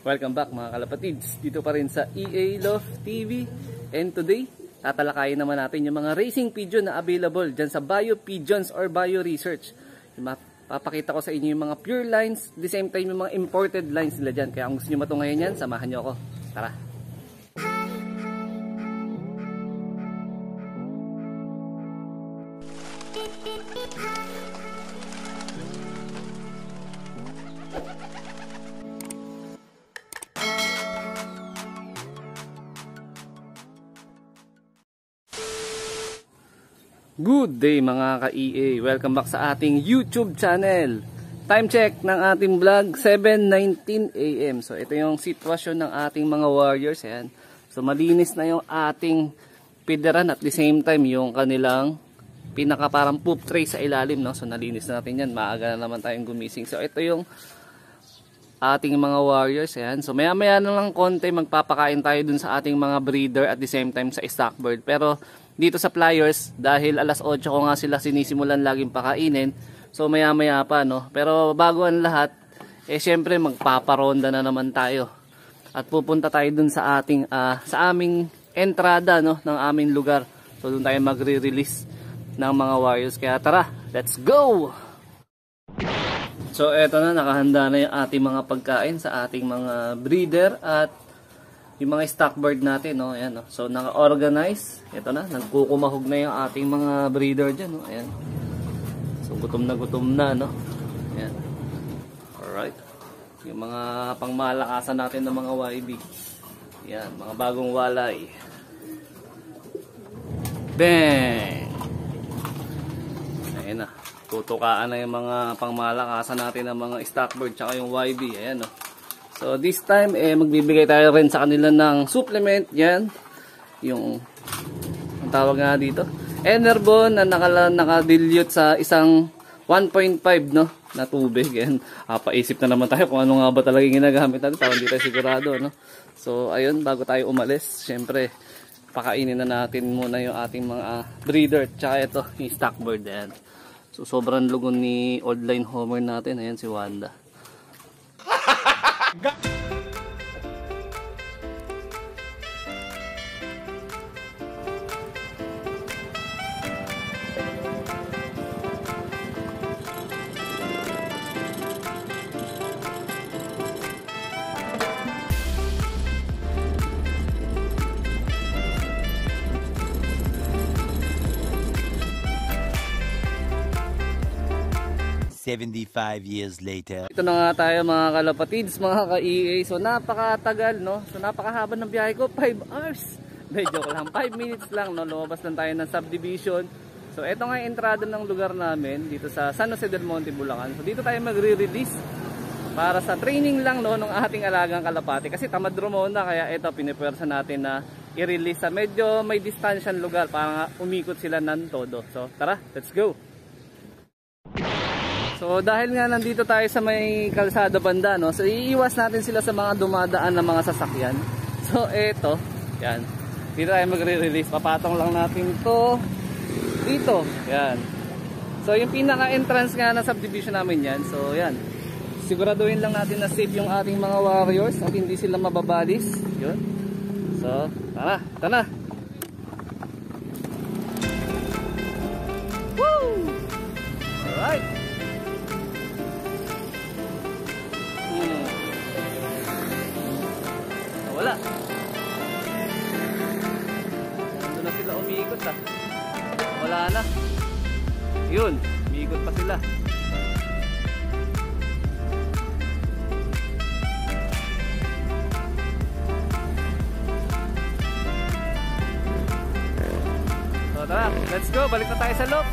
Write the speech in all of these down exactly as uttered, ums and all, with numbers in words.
Welcome back mga kalapatids, dito pa rin sa E A Love T V. And today, tatalakayin naman natin yung mga racing pigeon na available dyan sa Bio Pigeons or Bio Research. Papakita ko sa inyo yung mga pure lines, at the same time yung mga imported lines nila dyan. Kaya kung gusto nyo matungayan yan, samahan nyo ako. Tara! Good day mga ka-E A, welcome back sa ating YouTube channel. Time check ng ating vlog, seven nineteen A M So ito yung sitwasyon ng ating mga warriors. Ayan. So malinis na yung ating pideran at the same time yung kanilang pinaka parang poop tray sa ilalim, no? So nalinis na natin yan, maaga na naman tayong gumising. So ito yung ating mga warriors. Ayan. So maya maya na lang konti magpapakain tayo dun sa ating mga breeder at the same time sa stock bird. Pero dito sa flyers, dahil alas otso ko nga sila sinisimulan laging pakainin, so maya maya pa, no? Pero bago ang lahat, eh syempre magpaparonda na naman tayo at pupunta tayo dun sa ating uh, sa aming entrada, no, ng aming lugar. So dun tayo magre-release ng mga warriors, kaya tara, let's go! So eto na, nakahanda na yung ating mga pagkain sa ating mga breeder at yung mga stock bird natin, no? Ayan, no? So naka-organize. Ito na, nagkukumahog na yung ating mga breeder dyan, no? Ayan. So gutom na gutom na, no? Ayan. Alright. Yung mga pangmalakasan natin ng mga Y B. Ayan, mga bagong walay. Bang! Ayan na. Tutukaan na yung mga pangmalakasan natin ng mga stock bird tsaka yung Y B. Ayan, no? So this time eh magbibigay tayo rin sa kanila ng supplement, yan. Yung ang tawag nga dito, Enervon na naka naka-dilute sa isang one point five, no, na tubig. Yan. Ah, paisip na naman tayo kung ano nga ba talaga yung ginagamit natin, tawag hindi tayo sigurado, no. So ayun, bago tayo umalis, syempre pakainin na natin muna yung ating mga uh, breeder tsaka ito, yung stock bird. Yan. So sobrang lugon ni old line homer natin, ayan si Wanda. seventy-five years later. Ito na nga tayo mga kalapatids, mga ka-E A. So napakatagal, no? So napakahaba ng biyahe ko, five hours. Hindi, joke lang, five minutes lang, no? Lumabas lang tayo ng subdivision. So ito nga yung entrada ng lugar namin dito sa San Jose del Monte, Bulacan. So dito tayo magre-release para sa training lang, no, ng ating alagang kalapati. Kasi tamad rumona, kaya ito pinipwersa natin na i-release sa medyo may distansyan lugar para umikot sila ng todo. So tara, let's go! So dahil nga nandito tayo sa may kalsada banda, no, so iiwas natin sila sa mga dumadaan ng mga sasakyan. So eto, yan, dito tayo magre-release, papatong lang natin to dito, yan. So yung pinaka entrance nga na subdivision namin yan. So yan, siguraduhin lang natin na safe yung ating mga warriors at hindi sila mababalis, yun. So tara, tara. Woo! Alright. Wala. Nandun na sila umiikot, ha. Wala na. Yun, umiikot pa sila. So tara, let's go. Balik na tayo sa loob.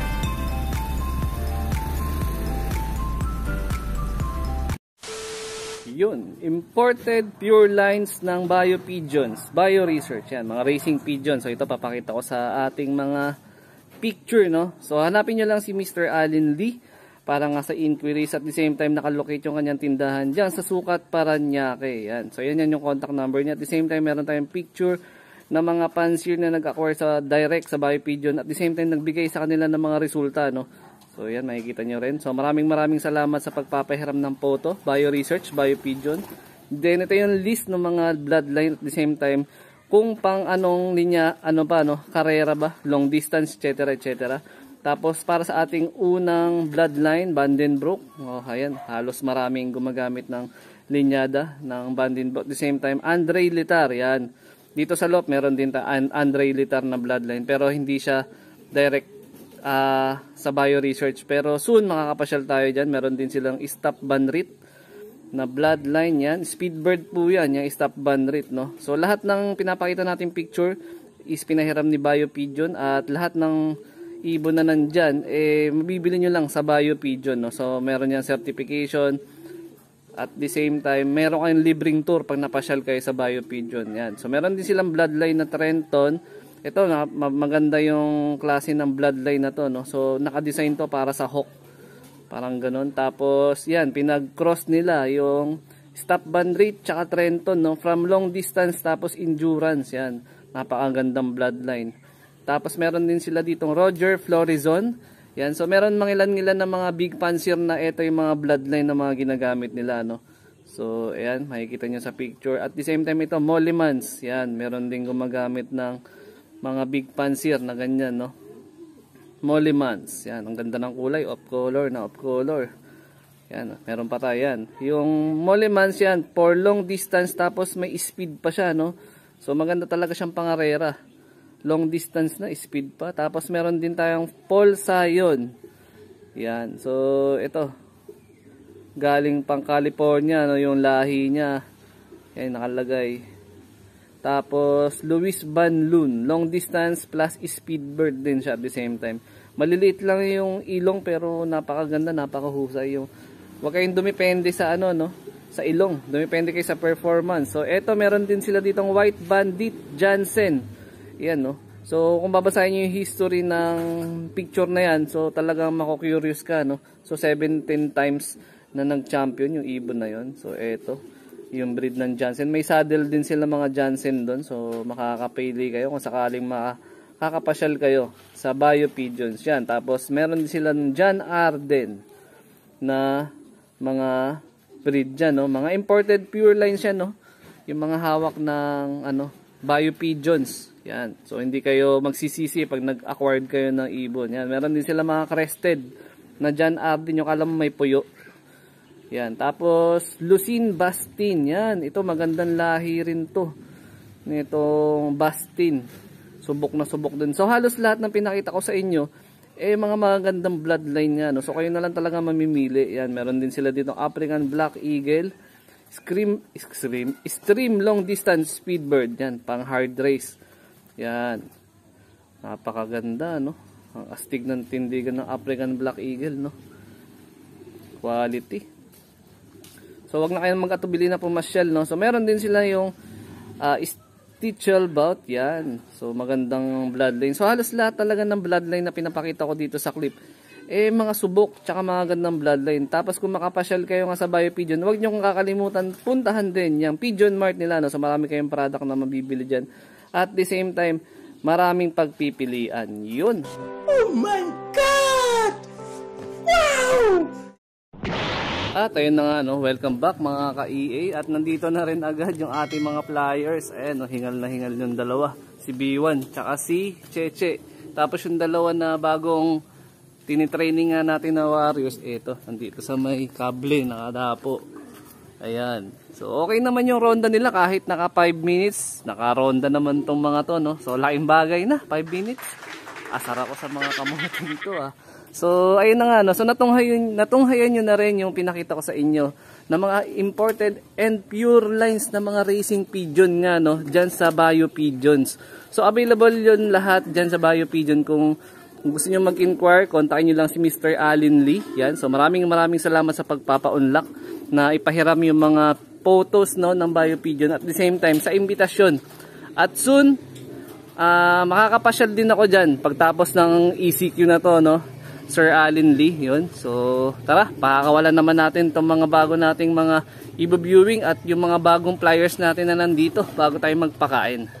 Yun, imported pure lines ng Bio Pigeons, Bio Research, yan, mga racing pigeons. So ito papakita ko sa ating mga picture, no. So hanapin nyo lang si Mister Allen Lee para nga sa inquiries, at the same time nakalocate yung kanyang tindahan dyan sa Sukat, Paranaque. Yan. So yan, yan yung contact number niya. At the same time meron tayong picture ng mga fancier na nag-acquire sa direct sa Bio Pigeon, at the same time nagbigay sa kanila ng mga resulta, no. So yan, makikita nyo rin. So maraming maraming salamat sa pagpapahiram ng photo, Bio Research, Bio Pigeon. Then ito yung list ng mga bloodline at the same time kung pang anong linya, ano ba, no, karera ba, long distance, et cetera, et cetera. Tapos para sa ating unang bloodline, Vandenbroek, oh, ayan, halos maraming gumagamit ng linyada ng Vandenbroek. At the same time, Andre Litar, yan. Dito sa Loop, meron din ta Andre Litar na bloodline, pero hindi siya direct uh, sa bio research. Pero soon, makakapasyal tayo dyan. Meron din silang Stop Banrit na bloodline yan. Speedbird po yan, yung Stop Banrit, no? So, lahat ng pinapakita natin picture is pinahiram ni Bio Pigeon at lahat ng ibon na nandyan, eh, mabibili nyo lang sa Bio Pigeon, no? So, meron yan certification. At the same time, meron kayong libreng tour pag napasyal kayo sa Bio Pigeon. Yan. So, meron din silang bloodline na Trenton. Ito, na, maganda yung klase ng bloodline na to, no? So, nakadesign to para sa hawk. Parang ganun. Tapos, yan, pinag-cross nila yung Stop Banrit tsaka Trenton, no? From long distance tapos endurance, yan. Napakagandang bloodline. Tapos, meron din sila ditong Roger Florizon. Yan. So, meron mga ilan-ilan na mga big fancier na ito yung mga bloodline na mga ginagamit nila, no? So, ayan, makikita nyo sa picture. At the same time, ito, Mollimans. Yan, meron din gumagamit ng mga big fancier na ganyan, no? Mollimans. Yan, ang ganda ng kulay, off color na off color. Yan, meron pa tayo yan. Yung Mollimans yan, for long distance tapos may speed pa siya, no? So maganda talaga siyang pangarera. Long distance na, speed pa. Tapos meron din tayong Paul Sayon. Yan, so ito. Galing pang California, no, yung lahi niya. Yan, nakalagay. Tapos, Luis Van Loon. Long distance plus speedbird din siya at the same time. Maliliit lang yung ilong pero napakaganda, napakahusay yung. Huwag kayong dumipende sa ano, no? Sa ilong. Dumipende kayo sa performance. So, eto meron din sila ditong White Bandit Jansen. Yan, no? So, kung babasahin nyo yung history ng picture na yan, so talagang mako-curious ka, no? So, seventeen times na nag-champion yung ibon na yon. So, eto. Yung breed ng Jansen. May saddle din sila mga Jansen doon. So, makakapili kayo kung sakaling makakapasyal kayo sa Bio Pigeons. Yan. Tapos, meron din sila ng John Arden na mga breed dyan, no? Mga imported pure lines yan, no? Yung mga hawak ng, ano, Bio Pigeons. Yan. So, hindi kayo magsisisi pag nag-acquired kayo ng ibon. Yan. Meron din sila mga crested na John Arden. Yung alam mo may puyo. Yan. Tapos, Lucine Bastin. Yan. Ito, magandang lahi rin to. Nitong Bastin. Subok na subok din. So, halos lahat ng pinakita ko sa inyo, eh, mga magandang bloodline nga, no? So, kayo na lang talaga mamimili. Yan. Meron din sila dito African Black Eagle. Scream, Scream, Stream Long Distance Speedbird. Yan. Pang hard race. Yan. Napakaganda, no? Ang astig ng tindigan ng African Black Eagle, no? Quality. So, wag na kayong mag-atubili na pumasyal, no? So, meron din sila yung uh, Stitchel Bout. Yan. So, magandang bloodline. So, halos lahat talaga ng bloodline na pinapakita ko dito sa clip, eh, mga subok, tsaka mga gandang bloodline. Tapos, kung makapasyal kayo nga sa Bio Pigeon, wag nyo kung kakalimutan, puntahan din yung Pigeon Mart nila, no? So, marami kayong product na mabibili dyan. At the same time, maraming pagpipilian. Yun. Oh my God! Wow! At ayun na nga, no, welcome back mga ka-E A. At nandito na rin agad yung ating mga flyers. Ayan, no, hingal na hingal yung dalawa. Si B one, tsaka si Cheche. Tapos yung dalawa na bagong tinitraining nga natin na Warriors. Eto, nandito sa may kable, nakadapo. Ayan. So, okay naman yung ronda nila kahit naka five minutes. Naka-ronda naman tong mga to, no. So, laking bagay na, five minutes. Asar ako sa mga kamote dito, ah. So, ayun na nga, no. So, natunghayan, natunghayan nyo na rin yung pinakita ko sa inyo na mga imported and pure lines na mga racing pigeon nga, no, dyan sa Bio Pigeons. So, available yun lahat dyan sa Bio Pigeon. Kung gusto nyo mag-inquire, kontakin nyo lang si Mister Allen Lee. Yan. So, maraming maraming salamat sa pagpapa-unlock na ipahiram yung mga photos, no, ng Bio Pigeon at the same time sa imbitasyon. At soon, uh, makakapasyal din ako dyan pagtapos ng E C Q na to, no. Sir Allen Lee, yun. So, tara, pakakawalan naman natin itong mga bago nating mga i-viewing at yung mga bagong flyers natin na nandito bago tayo magpakain.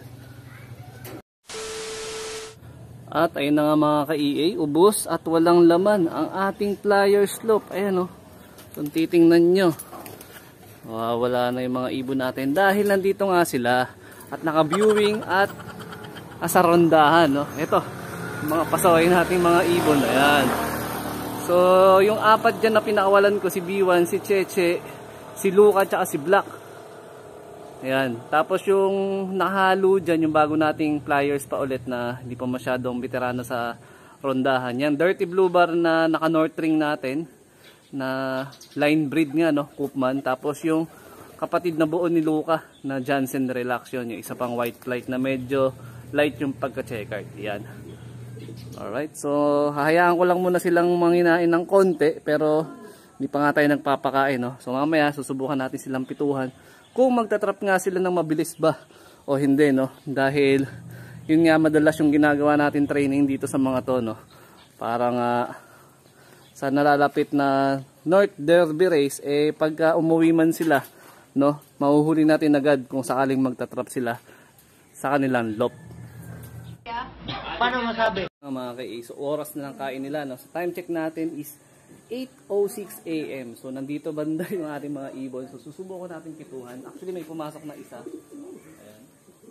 At ayun na nga mga ka-E A, ubos at walang laman ang ating flyer slope. Ayan, o. So, titingnan nyo. Wala na yung mga ibon natin dahil nandito nga sila at naka-viewing at sa rondahan, no? Ito, mga pasaway nating mga ibon. Ayan. So, yung apat dyan na pinakawalan ko, si B one, si Cheche, si Luca, tsaka si Black. Ayan. Tapos yung nahalo dyan, yung bago nating flyers pa ulit na hindi pa masyadong veterano sa rondahan. Yan, Dirty Blue Bar na naka-north ring natin, na line breed nga, no? Koopman. Tapos yung kapatid na buo ni Luca na Jansen Relax yun, yung isa pang white flight na medyo light yung pagka-checkered. Yan. Alright, so hahayaan ko lang muna silang manginain ng konti, pero hindi pa nga tayo nagpapakain, no? So mamaya susubukan natin silang pituhan kung magtatrap nga sila ng mabilis ba o hindi, no? Dahil yun nga madalas yung ginagawa natin training dito sa mga to, no? Parang uh, sa nalalapit na North Derby race, eh pagka umuwi man sila, no, mahuhuli natin agad kung sakaling magtatrap sila sa kanilang lop. Paano masabi? Mga ka-A, so oras na lang kain nila, no? So time check natin is eight oh six A M So nandito banda yung ating mga ibon. So susubukan natin pituhan. Actually may pumasok na isa. Ayan.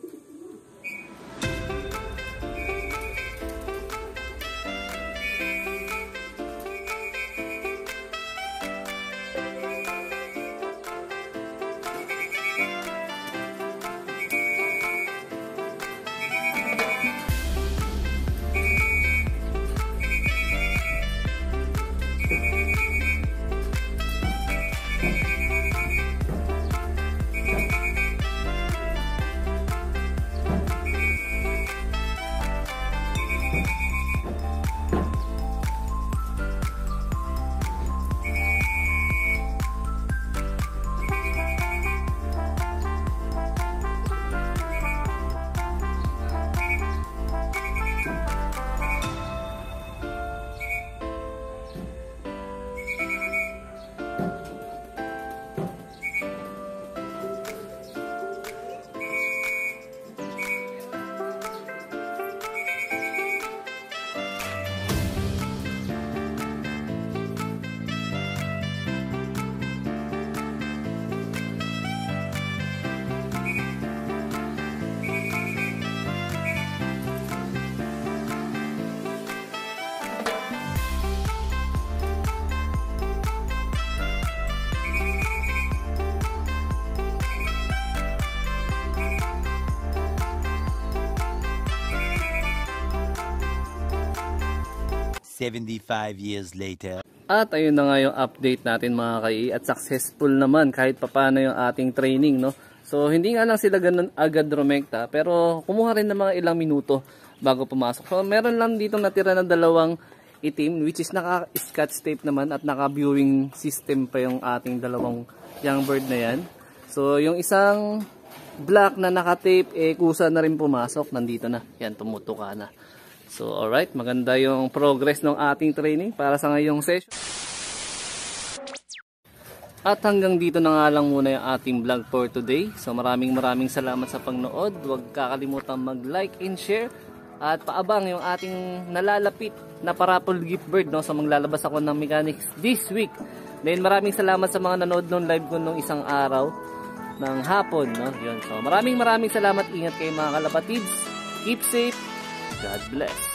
seventy-five years later. At ayun na nga yung update natin mga ka-A, at successful naman kahit papano yung ating training, no? So hindi nga lang sila ganun agad rumekta, pero kumuha rin ng mga ilang minuto bago pumasok. So meron lang dito natira na dalawang itim, which is naka-scotch tape naman at naka-viewing system pa yung ating dalawang young bird na yan. So yung isang black na naka-tape, eh kusa na rin pumasok, nandito na, yan, tumutuka na. So alright, maganda yung progress ng ating training para sa ngayong session. At hanggang dito na nga lang muna yung ating vlog for today. So maraming maraming salamat sa pagnood. Huwag kakalimutan mag-like and share. At paabang yung ating nalalapit na parapol gift bird, no? So maglalabas ako ng mechanics this week. Then maraming salamat sa mga nanood ng live ko nung isang araw ng hapon, no? Yun. So maraming maraming salamat. Ingat kayo mga kalapatids. Keep safe. God bless.